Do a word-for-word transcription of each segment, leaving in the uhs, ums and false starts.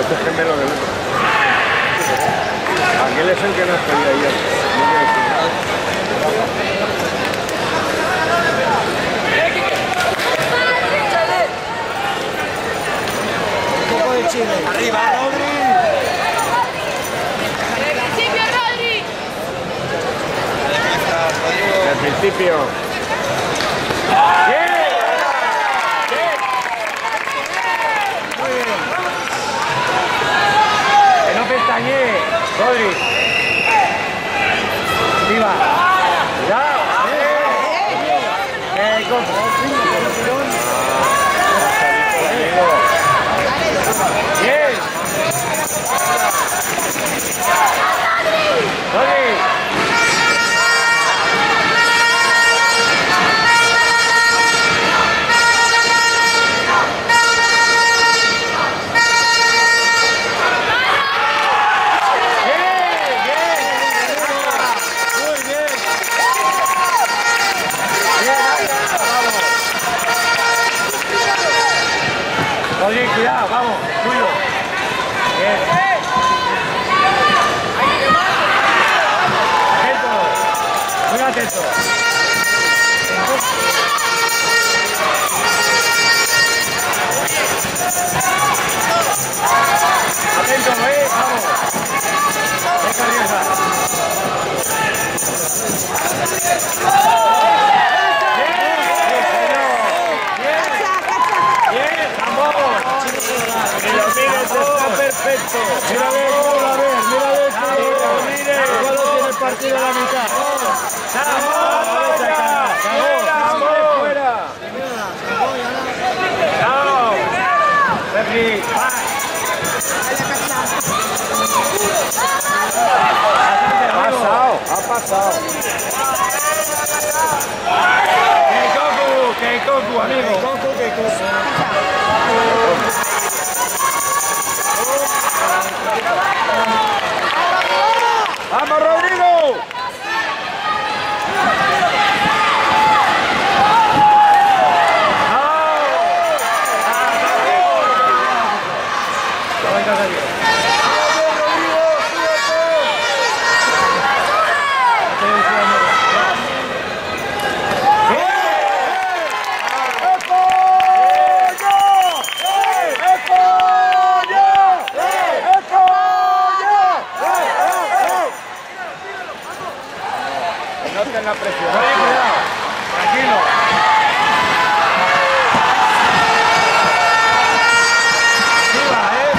Este es gemelo del otro. Aquel es el que nos pedía ayer. Un poco de Chile. Arriba, Rodri. Al principio. ¡Bien! ¡Bien! Muy bien. Que no pestañee, Rodri. ¡Viva! ¡Cuidado! ¡Eh, cojo! ¡Bien! ¡Rodri! Rodri, cuidado, vamos, tuyo. Bien. Atento, muy atento. Atento, eh, vamos. Venga, arriba. Perfecto. Mira a ver, mira a ver, mira a ver, mira a ver. Igual lo tiene el partido a la mitad. ¡Vamos! ¡Vamos! ¡Fuera! ¡Vamos! ¡Pepi! ¡Ha pasado! ¡Ha pasado! ¡Que Goku! ¡Que Goku, amigo! ¡Goku, que Goku! ¡Vamos, Rodrigo! No ten la presión. Cuidado. Tranquilo. Arriba, eh.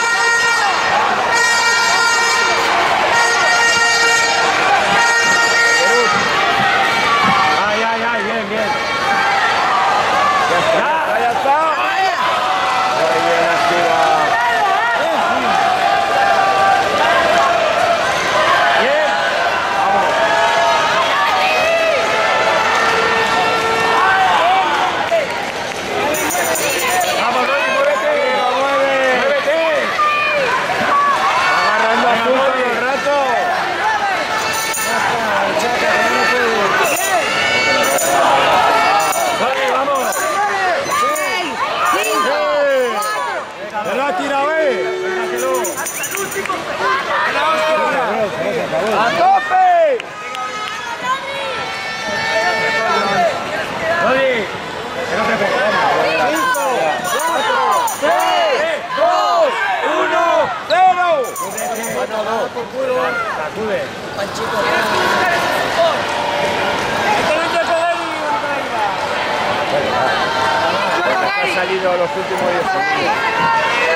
Ay, ay, ay, bien, bien. Ya está, ya está. Muy bien, activa. ¡A tope! Rodri, que no te pegues. cinco, cuatro, tres, dos, uno, cero. Sacude. Ha salido los últimos diez segundos.